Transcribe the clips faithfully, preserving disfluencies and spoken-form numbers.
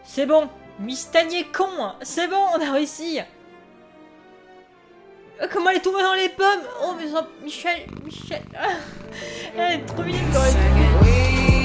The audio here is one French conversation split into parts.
C'est bon. Mystanier con. C'est bon, on a réussi. Comment elle est tombée dans les pommes? Oh mais ça... Michel... Michel... Elle est trop mignonne quand même.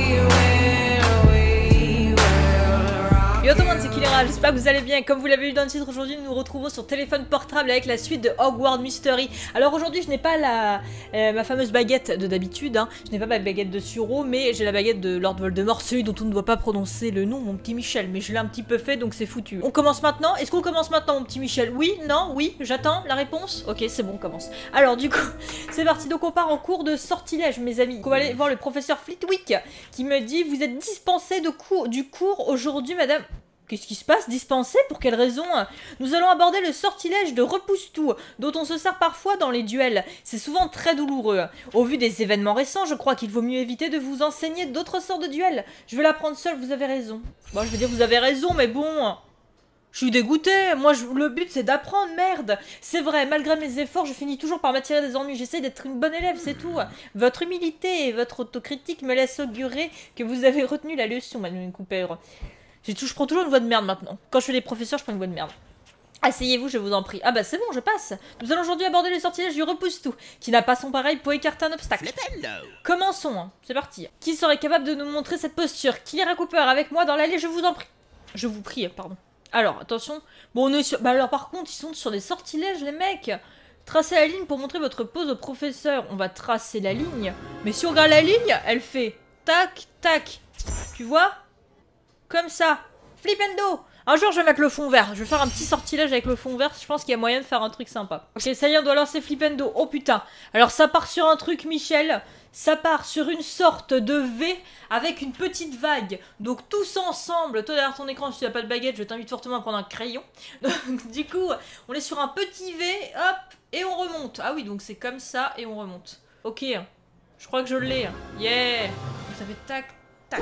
Yo tout le monde, c'est Killera, j'espère que vous allez bien. Comme vous l'avez vu dans le titre, aujourd'hui nous nous retrouvons sur téléphone portable avec la suite de Hogwarts Mystery. Alors aujourd'hui je n'ai pas la euh, ma fameuse baguette de d'habitude, hein. Je n'ai pas ma baguette de Suro, mais j'ai la baguette de Lord Voldemort, celui dont on ne doit pas prononcer le nom, mon petit Michel. Mais je l'ai un petit peu fait donc c'est foutu. On commence maintenant? Est-ce qu'on commence maintenant mon petit Michel? Oui? Non? Oui? J'attends la réponse? Ok, c'est bon, on commence. Alors du coup, c'est parti, donc on part en cours de sortilège mes amis. On va aller voir le professeur Flitwick qui me dit: vous êtes dispensé de cours, du cours aujourd'hui madame. Qu'est-ce qui se passe? Dispensé? Pour quelle raison? Nous allons aborder le sortilège de repousse-tout, dont on se sert parfois dans les duels. C'est souvent très douloureux. Au vu des événements récents, je crois qu'il vaut mieux éviter de vous enseigner d'autres sortes de duels. Je vais l'apprendre seule, vous avez raison. Bon, je veux dire, vous avez raison, mais bon... Je suis dégoûtée. Moi, je... le but, c'est d'apprendre, merde. C'est vrai, malgré mes efforts, je finis toujours par m'attirer des ennuis. J'essaie d'être une bonne élève, c'est tout. Votre humilité et votre autocritique me laissent augurer que vous avez retenu la leçon, Madame Cooper. Je prends toujours une voix de merde maintenant. Quand je fais les professeurs, je prends une voix de merde. Asseyez-vous, je vous en prie. Ah bah c'est bon, je passe. Nous allons aujourd'hui aborder le sortilège du repousse-tout, qui n'a pas son pareil pour écarter un obstacle. Commençons, hein. C'est parti. Qui serait capable de nous montrer cette posture? Killera Cooper avec moi dans l'allée, je vous en prie. Je vous prie, pardon. Alors, attention. Bon, on est sur... Bah alors par contre, ils sont sur des sortilèges, les mecs. Tracez la ligne pour montrer votre pose au professeur. On va tracer la ligne. Mais si on regarde la ligne, elle fait tac, tac. Tu vois? Comme ça. Flipendo. Un jour, je vais mettre le fond vert. Je vais faire un petit sortilège avec le fond vert. Je pense qu'il y a moyen de faire un truc sympa. Ok, ça y est, on doit lancer Flipendo. Oh putain. Alors, ça part sur un truc, Michel. Ça part sur une sorte de V avec une petite vague. Donc, tous ensemble. Toi, derrière ton écran, si tu n'as pas de baguette, je t'invite fortement à prendre un crayon. Donc, du coup, on est sur un petit V. Hop. Et on remonte. Ah oui, donc c'est comme ça et on remonte. Ok. Je crois que je l'ai. Yeah. Ça fait tac, tac.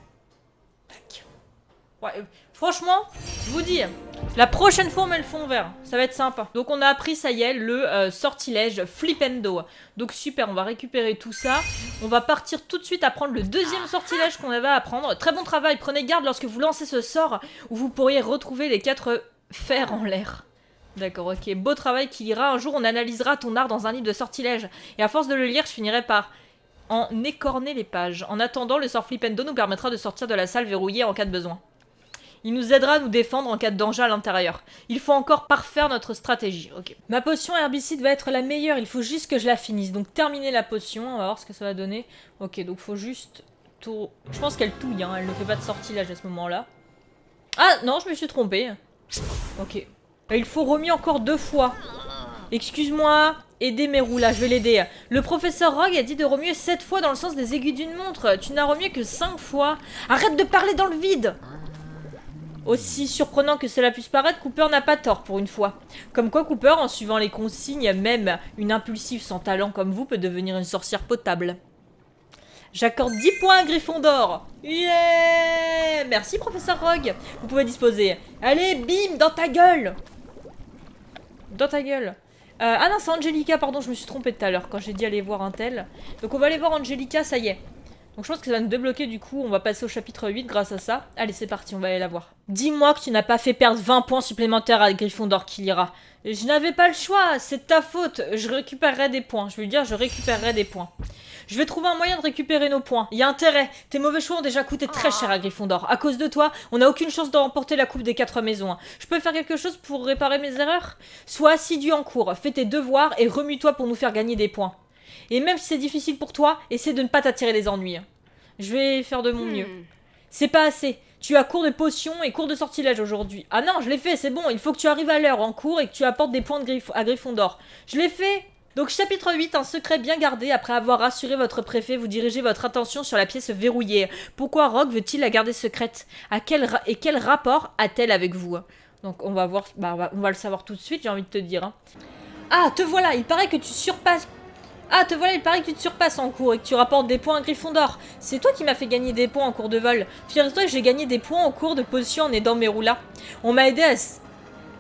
Ouais, euh, franchement, je vous dis, la prochaine fois on met le fond vert, ça va être sympa. Donc on a appris, ça y est, le euh, sortilège Flipendo. Donc super, on va récupérer tout ça. On va partir tout de suite apprendre le deuxième sortilège qu'on avait à apprendre. Très bon travail, prenez garde lorsque vous lancez ce sort, où vous pourriez retrouver les quatre fers en l'air. D'accord, ok, beau travail Killera. Un jour on analysera ton art dans un livre de sortilège. Et à force de le lire, je finirai par... en écorner les pages. En attendant, le sort Flipendo nous permettra de sortir de la salle verrouillée en cas de besoin. Il nous aidera à nous défendre en cas de danger à l'intérieur. Il faut encore parfaire notre stratégie. Ok. Ma potion herbicide va être la meilleure. Il faut juste que je la finisse. Donc terminer la potion. On va voir ce que ça va donner. Ok, donc faut juste tout... Je pense qu'elle touille, hein. Elle ne fait pas de sortilège à ce moment-là. Ah non, je me suis trompée. Ok. Il faut remis encore deux fois. Excuse-moi. Aidez Merula, je vais l'aider. Le professeur Rogue a dit de remuer sept fois dans le sens des aiguilles d'une montre. Tu n'as remué que cinq fois. Arrête de parler dans le vide. Aussi surprenant que cela puisse paraître, Cooper n'a pas tort pour une fois. Comme quoi Cooper, en suivant les consignes, même une impulsive sans talent comme vous peut devenir une sorcière potable. J'accorde dix points à Gryffondor. Yeah. Merci professeur Rogue. Vous pouvez disposer. Allez, bim, dans ta gueule. Dans ta gueule. Euh, ah non, c'est Angelica, pardon, je me suis trompée tout à l'heure quand j'ai dit aller voir un tel. Donc on va aller voir Angelica, ça y est. Donc je pense que ça va nous débloquer du coup, on va passer au chapitre huit grâce à ça. Allez, c'est parti, on va aller la voir. Dis-moi que tu n'as pas fait perdre vingt points supplémentaires à Gryffondor, Killera. Je n'avais pas le choix, c'est de ta faute. Je récupérerai des points, je veux dire, je récupérerai des points. Je vais trouver un moyen de récupérer nos points. Il y a intérêt. Tes mauvais choix ont déjà coûté très cher à Gryffondor. À cause de toi, on n'a aucune chance de remporter la coupe des quatre maisons. Je peux faire quelque chose pour réparer mes erreurs? Sois assidu en cours, fais tes devoirs et remue-toi pour nous faire gagner des points. Et même si c'est difficile pour toi, essaie de ne pas t'attirer les ennuis. Je vais faire de mon mieux. Hmm. C'est pas assez. Tu as cours de potions et cours de sortilège aujourd'hui. Ah non, je l'ai fait, c'est bon. Il faut que tu arrives à l'heure en cours et que tu apportes des points de Griff à Gryffondor. Je l'ai fait. Donc chapitre huit, un secret bien gardé. Après avoir rassuré votre préfet, vous dirigez votre attention sur la pièce verrouillée. Pourquoi Rogue veut-il la garder secrète? À quel ra Et quel rapport a-t-elle avec vous? Donc on va voir, bah, on, va, on va le savoir tout de suite, j'ai envie de te dire. Hein. Ah, te voilà, il paraît que tu surpasses... Ah, te voilà, il paraît que tu te surpasses en cours et que tu rapportes des points à Gryffondor. C'est toi qui m'as fait gagner des points en cours de vol. Figure-toi que j'ai gagné des points en cours de potion en aidant Merula. On m'a aidé à...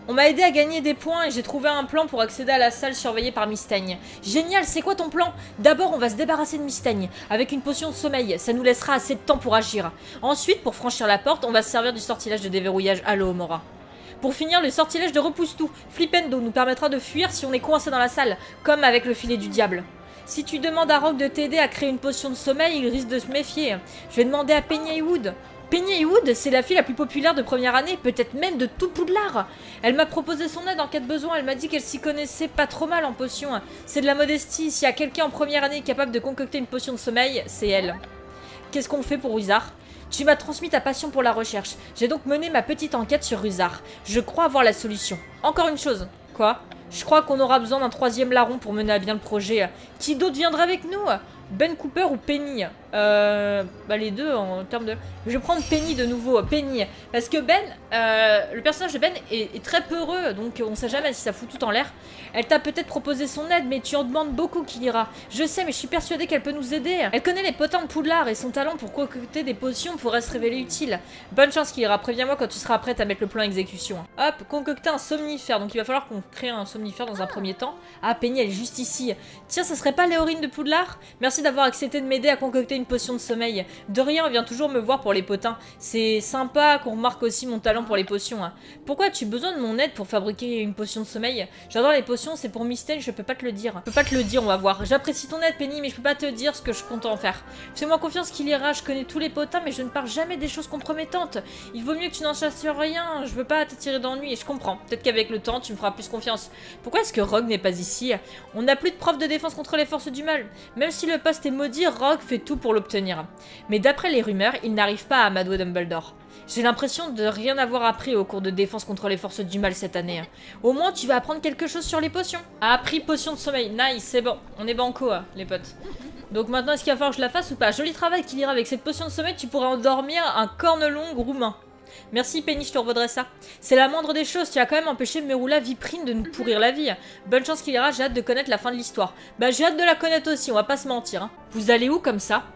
On m'a aidé à gagner des points et j'ai trouvé un plan pour accéder à la salle surveillée par Mystaigne. Génial, c'est quoi ton plan? D'abord, on va se débarrasser de Mystaigne avec une potion de sommeil, ça nous laissera assez de temps pour agir. Ensuite, pour franchir la porte, on va se servir du sortilège de déverrouillage Alohomora. Pour finir, le sortilège de repousse-tout, Flipendo, nous permettra de fuir si on est coincé dans la salle, comme avec le filet du diable. Si tu demandes à Rogue de t'aider à créer une potion de sommeil, il risque de se méfier. Je vais demander à Penny Heywood. Penny Heywood, c'est la fille la plus populaire de première année, peut-être même de tout Poudlard. Elle m'a proposé son aide en cas de besoin, elle m'a dit qu'elle s'y connaissait pas trop mal en potions. C'est de la modestie, s'il y a quelqu'un en première année capable de concocter une potion de sommeil, c'est elle. Qu'est-ce qu'on fait pour Ruzard? Tu m'as transmis ta passion pour la recherche. J'ai donc mené ma petite enquête sur Ruzard. Je crois avoir la solution. Encore une chose. Quoi? Je crois qu'on aura besoin d'un troisième larron pour mener à bien le projet. Qui d'autre viendra avec nous? Ben Cooper ou Penny? Euh... Bah les deux en termes de... Je vais prendre Penny de nouveau, Penny. Parce que Ben, euh, le personnage de Ben est, est très peureux, donc on sait jamais si ça fout tout en l'air. Elle t'a peut-être proposé son aide, mais tu en demandes beaucoup qu'il ira. Je sais, mais je suis persuadée qu'elle peut nous aider. Elle connaît les potins de Poudlard et son talent pour concocter des potions pourrait se révéler utile. Bonne chance qu'il ira, préviens-moi quand tu seras prête à mettre le plan à exécution. Hop, concocter un somnifère, donc il va falloir qu'on crée un somnifère dans un premier temps. Ah, Penny, elle est juste ici. Tiens, ça serait pas Léorine de Poudlard? Merci d'avoir accepté de m'aider à concocter une potion de sommeil. De rien, on vient toujours me voir pour les potins. C'est sympa qu'on remarque aussi mon talent pour les potions. Hein. Pourquoi as-tu besoin de mon aide pour fabriquer une potion de sommeil? J'adore les potions, c'est pour Mystaigne, je peux pas te le dire. Je peux pas te le dire, on va voir. J'apprécie ton aide, Penny, mais je peux pas te dire ce que je compte en faire. Fais-moi confiance qu'il ira, je connais tous les potins, mais je ne parle jamais des choses compromettantes. Il vaut mieux que tu n'en chasses rien, je veux pas t'attirer d'ennui, et je comprends. Peut-être qu'avec le temps, tu me feras plus confiance. Pourquoi est-ce que Rogue n'est pas ici? On n'a plus de prof de défense contre les forces du mal. Même si le poste est maudit, Rogue fait tout pour l'obtenir. Mais d'après les rumeurs, il n'arrive pas à amadouer Dumbledore. J'ai l'impression de rien avoir appris au cours de défense contre les forces du mal cette année. Au moins, tu vas apprendre quelque chose sur les potions. A appris potion de sommeil. Nice, c'est bon. On est banco, hein, les potes. Donc maintenant, est-ce qu'il va falloir que je la fasse ou pas? Joli travail qu'il ira avec cette potion de sommeil, tu pourrais endormir un cornelong roumain. Merci Penny, je te revaudrai ça. C'est la moindre des choses, tu as quand même empêché Merula Viprine de nous pourrir la vie. Bonne chance qu'il ira, j'ai hâte de connaître la fin de l'histoire. Bah j'ai hâte de la connaître aussi, on va pas se mentir. Hein. Vous allez où comme ça?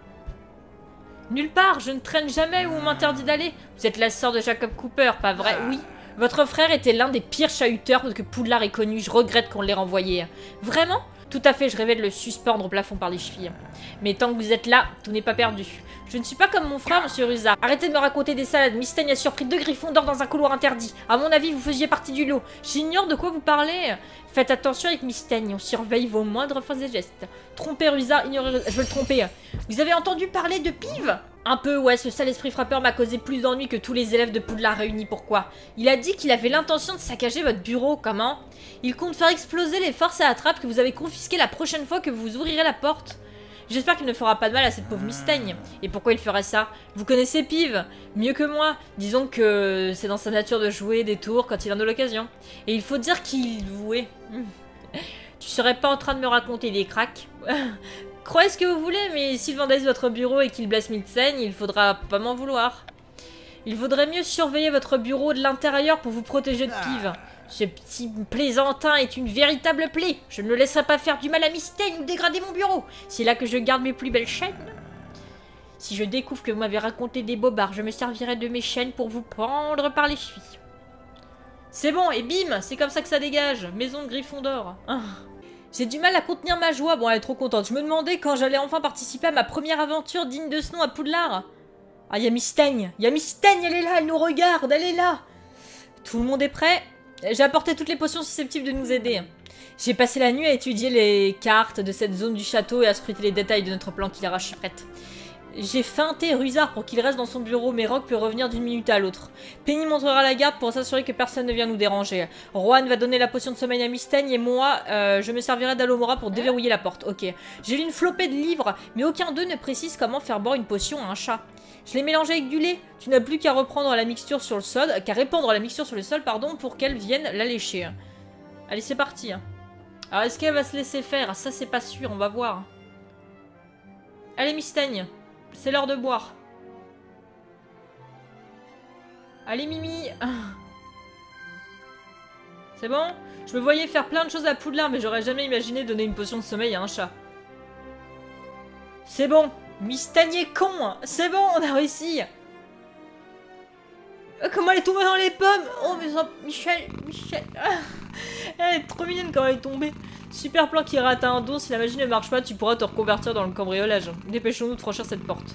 Nulle part, je ne traîne jamais où on m'interdit d'aller. Vous êtes la sœur de Jacob Cooper, pas vrai? Oui. Votre frère était l'un des pires chahuteurs que Poudlard ait connu, je regrette qu'on l'ait renvoyé. Vraiment? Tout à fait, je rêvais de le suspendre au plafond par les chevilles. Mais tant que vous êtes là, tout n'est pas perdu. Je ne suis pas comme mon frère, monsieur Ruzard. Arrêtez de me raconter des salades. Mystaigne a surpris deux griffons d'or dans un couloir interdit. À mon avis, vous faisiez partie du lot. J'ignore de quoi vous parlez. Faites attention avec Mystaigne, on surveille vos moindres faits et gestes. Trompez Ruzard, ignorez... Je veux le tromper. Vous avez entendu parler de Pive? Un peu, ouais, ce sale esprit frappeur m'a causé plus d'ennuis que tous les élèves de Poudlard réunis. Pourquoi? Il a dit qu'il avait l'intention de saccager votre bureau, comment? Il compte faire exploser les forces à la trappe que vous avez confisquées la prochaine fois que vous ouvrirez la porte. J'espère qu'il ne fera pas de mal à cette pauvre Mystaigne. Et pourquoi il ferait ça? Vous connaissez Pive? Mieux que moi. Disons que c'est dans sa nature de jouer des tours quand il en a l'occasion. Et il faut dire qu'il jouait. Tu serais pas en train de me raconter des cracks? Croyez ce que vous voulez, mais s'il vandalise votre bureau et qu'il blesse Mystaigne, il faudra pas m'en vouloir. Il vaudrait mieux surveiller votre bureau de l'intérieur pour vous protéger de Pive. Ce petit plaisantin est une véritable plaie. Je ne le laisserai pas faire du mal à Mystaigne ou dégrader mon bureau. C'est là que je garde mes plus belles chaînes. Si je découvre que vous m'avez raconté des bobards, je me servirai de mes chaînes pour vous prendre par les chevilles. C'est bon, et bim, c'est comme ça que ça dégage. Maison de Gryffondor. Ah. J'ai du mal à contenir ma joie. Bon, elle est trop contente. Je me demandais quand j'allais enfin participer à ma première aventure digne de ce nom à Poudlard. Ah, il y a Mystaigne. Il y a Mystaigne, elle est là, elle nous regarde, elle est là. Tout le monde est prêt? J'ai apporté toutes les potions susceptibles de nous aider. J'ai passé la nuit à étudier les cartes de cette zone du château et à scruter les détails de notre plan qu'il arrache, je suis prête. J'ai feinté Ruzard pour qu'il reste dans son bureau, mais Rogue peut revenir d'une minute à l'autre. Penny montrera la garde pour s'assurer que personne ne vient nous déranger. Rohan va donner la potion de sommeil à Mystaigne et moi, euh, je me servirai d'Alohomora pour déverrouiller la porte. Ok. J'ai lu une flopée de livres, mais aucun d'eux ne précise comment faire boire une potion à un chat. Je l'ai mélangé avec du lait. Tu n'as plus qu'à reprendre la mixture sur le sol, qu'à répandre la mixture sur le sol, pardon, pour qu'elle vienne la lécher. Allez, c'est parti. Alors, est-ce qu'elle va se laisser faire? Ça, c'est pas sûr, on va voir. Allez, Mystaigne. C'est l'heure de boire. Allez, Mimi. C'est bon? Je me voyais faire plein de choses à Poudlard, mais j'aurais jamais imaginé donner une potion de sommeil à un chat. C'est bon. Mystaigne est con. C'est bon, on a réussi. Euh, Comment elle est tombée dans les pommes? Oh mais ça... Michel, Michel. Ah. Elle est trop mignonne quand elle est tombée. Super plan qui rate un don. Si la magie ne marche pas, tu pourras te reconvertir dans le cambriolage. Dépêchons-nous de franchir cette porte.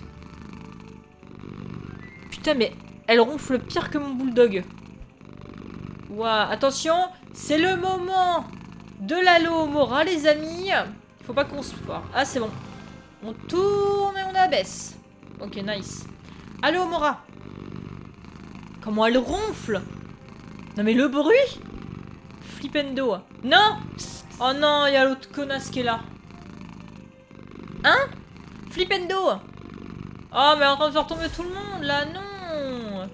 Putain mais elle ronfle pire que mon bulldog. Ouah, attention, c'est le moment de l'Alohomora les amis. Faut pas qu'on se foire. Ah c'est bon. On tourne et on abaisse. Ok nice. Alohomora. Comment elle ronfle? Non mais le bruit? Flippendo. Non. Oh non, il y a l'autre connasse qui est là. Hein? Flippendo. Oh mais elle est en train de faire tomber tout le monde là, non.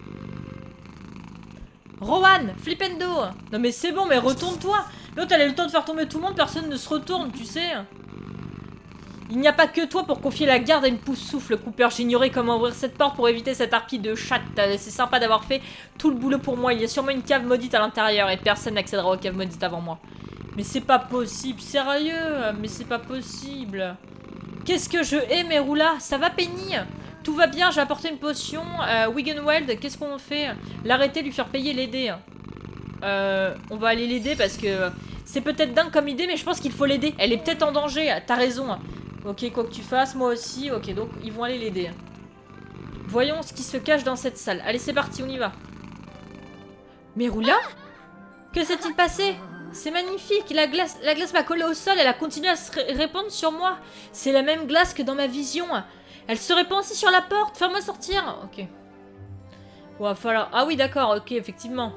Rowan, Flippendo. Non mais c'est bon, mais retourne-toi. L'autre elle a eu le temps de faire tomber tout le monde, personne ne se retourne, tu sais. Il n'y a pas que toi pour confier la garde à une pouce-souffle, Cooper. J'ignorais comment ouvrir cette porte pour éviter cette harpie de chatte. C'est sympa d'avoir fait tout le boulot pour moi. Il y a sûrement une cave maudite à l'intérieur et personne n'accédera aux caves maudites avant moi. Mais c'est pas possible, sérieux. Mais c'est pas possible. Qu'est-ce que je hais, Merula? Ça va, Penny? Tout va bien, j'ai apporté une potion. Euh, Wiggenweld, qu'est-ce qu'on fait? L'arrêter, lui faire payer, l'aider. Euh, on va aller l'aider parce que c'est peut-être dingue comme idée, mais je pense qu'il faut l'aider. Elle est peut-être en danger, t'as raison. Ok, quoi que tu fasses, moi aussi. Ok, donc ils vont aller l'aider. Voyons ce qui se cache dans cette salle. Allez, c'est parti, on y va. Merula? Que s'est-il passé? C'est magnifique, la glace, la glace m'a collé au sol, elle a continué à se ré répandre sur moi. C'est la même glace que dans ma vision. Elle se répand aussi sur la porte, fais-moi sortir. Ok. Bon, va falloir... Ah oui, d'accord, ok, effectivement.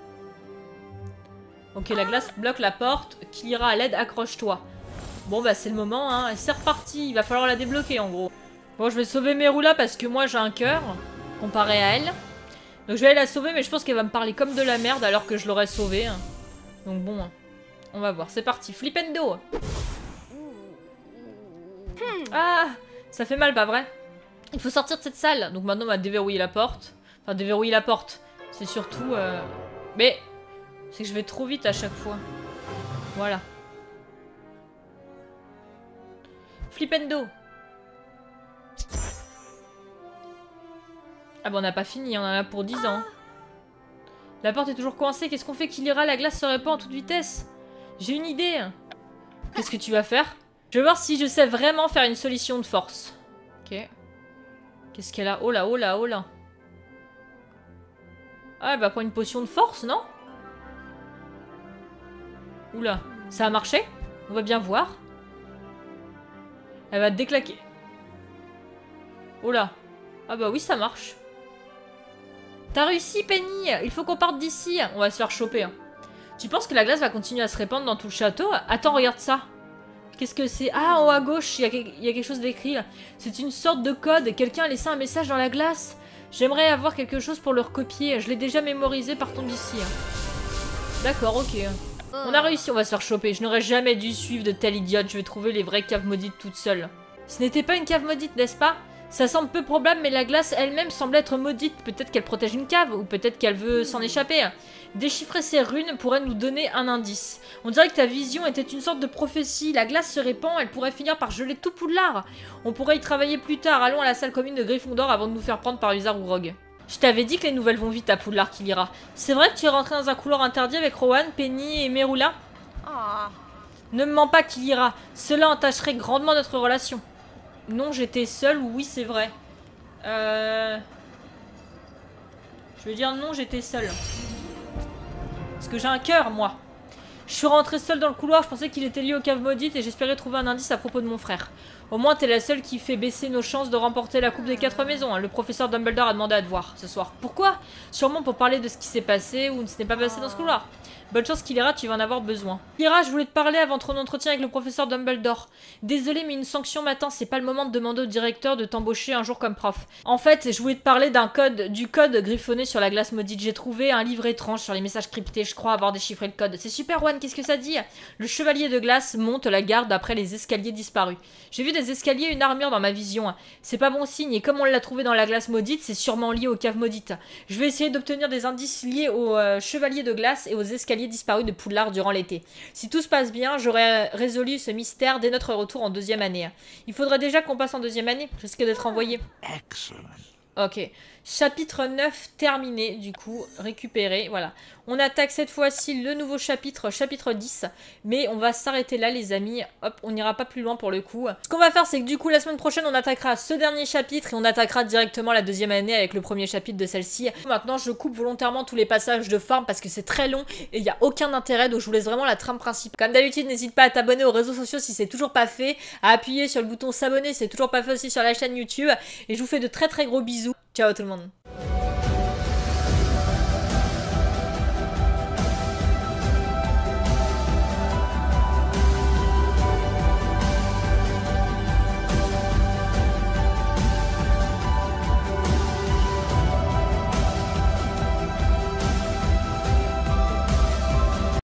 Ok, la glace bloque la porte. Qui ira à l'aide, accroche-toi. Bon bah c'est le moment, hein. C'est reparti, il va falloir la débloquer en gros. Bon, je vais sauver Merula parce que moi j'ai un cœur comparé à elle. Donc je vais aller la sauver, mais je pense qu'elle va me parler comme de la merde alors que je l'aurais sauvée. Donc bon, on va voir, c'est parti. Flippendo. Ah, ça fait mal, pas vrai? Il faut sortir de cette salle. Donc maintenant on va déverrouiller la porte. Enfin déverrouiller la porte. C'est surtout... Euh... Mais c'est que je vais trop vite à chaque fois. Voilà. Flippendo. Ah bon, on n'a pas fini, on en a pour dix ans. La porte est toujours coincée, qu'est-ce qu'on fait? Qu'il ira, la glace se répand en toute vitesse. J'ai une idée. Qu'est-ce que tu vas faire? Je vais voir si je sais vraiment faire une solution de force. Ok. Qu'est-ce qu'elle a? Oh là, oh là, oh là. Ah, elle va prendre une potion de force, non? Oula, ça a marché? On va bien voir. Elle va déclaquer. Oh là. Ah bah oui, ça marche. T'as réussi, Penny. Il faut qu'on parte d'ici. On va se faire choper. Hein. Tu penses que la glace va continuer à se répandre dans tout le château? Attends, regarde ça. Qu'est-ce que c'est? Ah, en haut à gauche, il y, y a quelque chose d'écrit. C'est une sorte de code. Quelqu'un a laissé un message dans la glace. J'aimerais avoir quelque chose pour le recopier. Je l'ai déjà mémorisé, partons d'ici. D'accord, ok. On a réussi, on va se faire choper. Je n'aurais jamais dû suivre de telle idiote. Je vais trouver les vraies caves maudites toute seule. Ce n'était pas une cave maudite, n'est-ce pas? Ça semble peu probable, mais la glace elle-même semble être maudite. Peut-être qu'elle protège une cave, ou peut-être qu'elle veut s'en échapper. Déchiffrer ces runes pourrait nous donner un indice. On dirait que ta vision était une sorte de prophétie. La glace se répand, elle pourrait finir par geler tout Poudlard. On pourrait y travailler plus tard. Allons à la salle commune de Gryffondor avant de nous faire prendre par Usar ou Rogue. Je t'avais dit que les nouvelles vont vite à Poudlard, qu'il ira. C'est vrai que tu es rentré dans un couloir interdit avec Rowan, Penny et Merula? Oh. Ne me mens pas, qu'il ira. Cela entacherait grandement notre relation. Non, j'étais seule, oui, c'est vrai. Euh... Je veux dire non, j'étais seule. Parce que j'ai un cœur, moi. Je suis rentrée seule dans le couloir, je pensais qu'il était lié aux caves maudites et j'espérais trouver un indice à propos de mon frère. Au moins, t'es la seule qui fait baisser nos chances de remporter la Coupe des Quatre Maisons. Hein. Le professeur Dumbledore a demandé à te voir ce soir. Pourquoi? Sûrement pour parler de ce qui s'est passé ou ne s'est pas passé dans ce couloir. Bonne chance qu'il ira, tu vas en avoir besoin. Ira, je voulais te parler avant ton entretien avec le professeur Dumbledore. Désolé, mais une sanction m'attend, c'est pas le moment de demander au directeur de t'embaucher un jour comme prof. En fait, je voulais te parler d'un code, du code griffonné sur la glace maudite. J'ai trouvé un livre étrange sur les messages cryptés, je crois avoir déchiffré le code. C'est super, Juan, qu'est-ce que ça dit? Le chevalier de glace monte la garde après les escaliers disparus. J'ai vu des escaliers et une armure dans ma vision. C'est pas bon signe, et comme on l'a trouvé dans la glace maudite, c'est sûrement lié aux caves maudites. Je vais essayer d'obtenir des indices liés au euh, chevalier de glace et aux escaliers disparus de Poudlard durant l'été. Si tout se passe bien, j'aurai résolu ce mystère dès notre retour en deuxième année. Il faudrait déjà qu'on passe en deuxième année, je risque d'être envoyé. Excellent. Ok, chapitre neuf terminé, du coup, récupéré, voilà. On attaque cette fois-ci le nouveau chapitre, chapitre dix, mais on va s'arrêter là, les amis. Hop, on n'ira pas plus loin pour le coup. Ce qu'on va faire, c'est que du coup, la semaine prochaine, on attaquera ce dernier chapitre et on attaquera directement la deuxième année avec le premier chapitre de celle-ci. Maintenant, je coupe volontairement tous les passages de farm parce que c'est très long et il n'y a aucun intérêt, donc je vous laisse vraiment la trame principale. Comme d'habitude, n'hésite pas à t'abonner aux réseaux sociaux si c'est toujours pas fait, à appuyer sur le bouton s'abonner si c'est toujours pas fait aussi sur la chaîne YouTube, et je vous fais de très très gros bisous. Ciao tout le monde.